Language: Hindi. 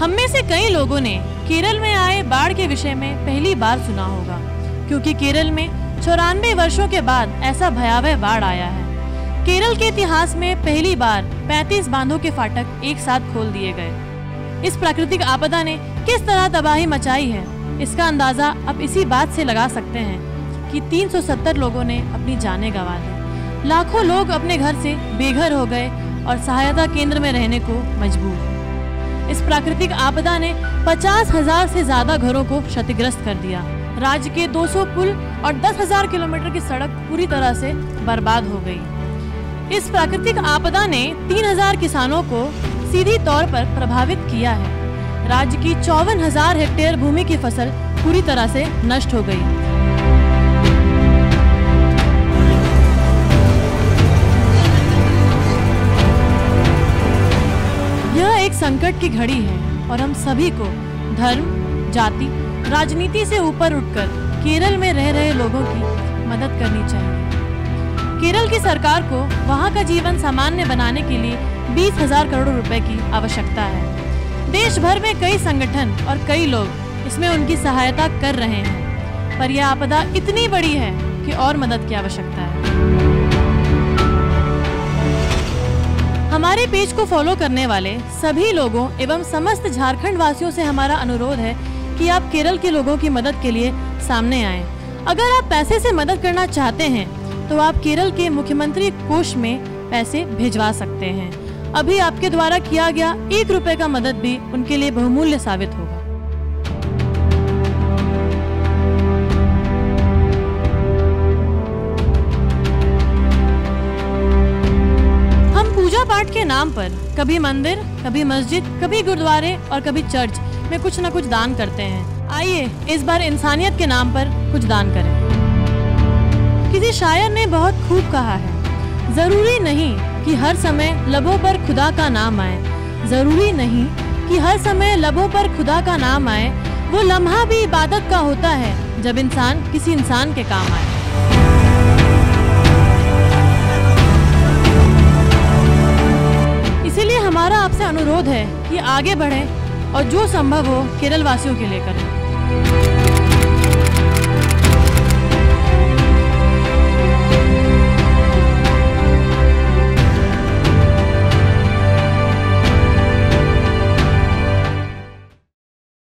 हम में से कई लोगों ने केरल में आए बाढ़ के विषय में पहली बार सुना होगा, क्योंकि केरल में 94 वर्षों के बाद ऐसा भयावह बाढ़ आया है। केरल के इतिहास में पहली बार 35 बांधों के फाटक एक साथ खोल दिए गए। इस प्राकृतिक आपदा ने किस तरह तबाही मचाई है, इसका अंदाजा अब इसी बात से लगा सकते हैं कि 370 लोगों ने अपनी जानें गंवा दी। लाखों लोग अपने घर से बेघर हो गए और सहायता केंद्र में रहने को मजबूर। इस प्राकृतिक आपदा ने 50,000 से ज्यादा घरों को क्षतिग्रस्त कर दिया। राज्य के 200 पुल और 10,000 किलोमीटर की सड़क पूरी तरह से बर्बाद हो गई। इस प्राकृतिक आपदा ने 3,000 किसानों को सीधी तौर पर प्रभावित किया है। राज्य की 54,000 हेक्टेयर भूमि की फसल पूरी तरह से नष्ट हो गई। यह एक संकट की घड़ी है और हम सभी को धर्म, जाति, राजनीति से ऊपर उठकर केरल में रह रहे लोगों की मदद करनी चाहिए। केरल की सरकार को वहां का जीवन सामान्य बनाने के लिए 20,000 करोड़ रुपए की आवश्यकता है। देश भर में कई संगठन और कई लोग इसमें उनकी सहायता कर रहे हैं, पर यह आपदा इतनी बड़ी है कि और मदद की आवश्यकता है। हमारे पेज को फॉलो करने वाले सभी लोगों एवं समस्त झारखंड वासियों से हमारा अनुरोध है कि आप केरल के लोगों की मदद के लिए सामने आएं। अगर आप पैसे से मदद करना चाहते हैं तो आप केरल के मुख्यमंत्री कोष में पैसे भिजवा सकते हैं। अभी आपके द्वारा किया गया 1 रुपए का मदद भी उनके लिए बहुमूल्य साबित होगा। पूजा पाठ के नाम पर कभी मंदिर, कभी मस्जिद, कभी गुरुद्वारे और कभी चर्च में कुछ न कुछ दान करते हैं। आइए इस बार इंसानियत के नाम पर कुछ दान करें। किसी शायर ने बहुत खूब कहा है, जरूरी नहीं कि हर समय लबों पर खुदा का नाम आए। जरूरी नहीं कि हर समय लबों पर खुदा का नाम आए। वो लम्हा भी इबादत का होता है जब इंसान किसी इंसान के काम आए। इसीलिए हमारा आपसे अनुरोध है कि आगे बढ़ें और जो संभव हो केरल वासियों के लिए करें।